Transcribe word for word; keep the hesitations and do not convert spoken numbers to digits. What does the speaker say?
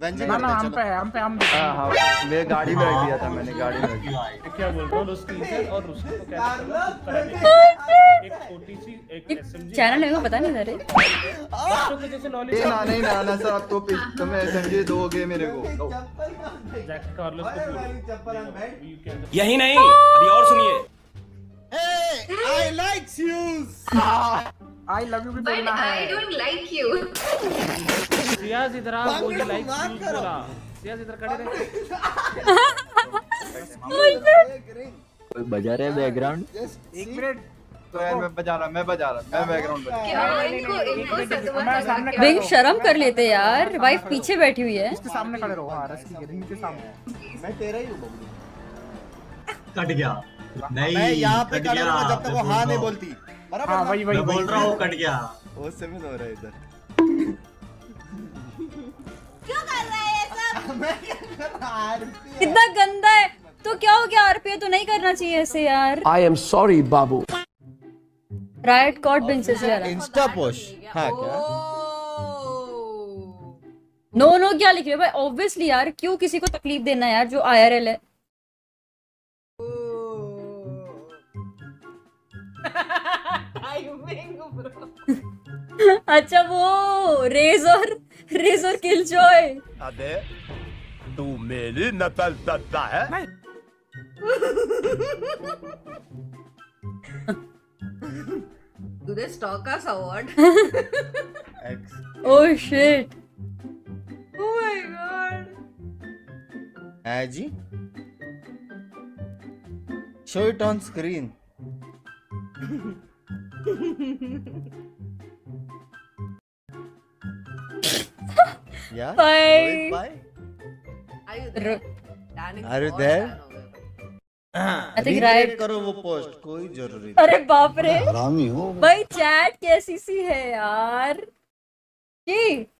व्यंजन ना ना करते हम चलो। पे है हम पे हम हाँ हाँ मेरे गाड़ी में रख दिया था मैंने गाड़ी में रख दिया। क्या बोल रहा हूँ रुस्की से और रुस्की को क्या एक छोटी सी एक एसएमजी चैनल है पता नहीं अरे बच्चों के जैसे नॉलेज ये ना नहीं ना ना सर आपको तुम्हें एसएमजी दोगे मेरे को। जैक कार्लोस को बोल यही नहीं अभी और सुनिए। I like you. I love you भी But बोलना I है। don't like you. सियाज इधर आ वो ही लाइक माफ करो। बोला सियाज इधर खड़े रहे। कोई बजा रहे बैकग्राउंड। एक मिनट तो यार मैं बजा रहा मैं बजा रहा मैं बैकग्राउंड बजा क्या इनको इनको सदमा मैं सामने बिंग शर्म कर लेते यार वाइफ पीछे बैठी हुई है। इसके सामने खड़े रहो। हाँ रस्सी के रिंग के सामने। मैं तेरा ही हूँ बबलू। कट गया नहीं मैं यहाँ पे कट खड़ा गया, रहूंगा जब तक मैं वो बोल हाँ रहा नहीं हूँ। बोलती। बराबर हाँ ना? वही वही मैं बोल रहा हूँ कट गया। वो सेवन हो रहा है इधर। क्यों कर रहा है ये सब? मैं क्या कर रहा हूँ? आरती है। कितना गंदा है तो क्या हो गया आरपी तो नहीं करना चाहिए ऐसे यार। आई एम सॉरी बाबू। राइट कॉट बिंसेस वाला इंस्टा पोस्ट। हाँ क्या? नो नो क्या लिख रहे हो भाई ऑब्वियसली यार क्यों किसी को तकलीफ देना यार जो आईआरएल है। अच्छा वो रेज और रेज और किल जॉय। अबे तू मेरी नकल करता है। Do they stalk us or what? X. Oh shit Oh my god. है जी? Show it on screen. Yeah. Bye. Bye. Are you there? Dan is Are you बहुत there? fan हो गए। I think Retweet right. करो वो post कोई जरूरी अरे बाप रे हरामी हो भाई चैट कैसी सी है यार। जी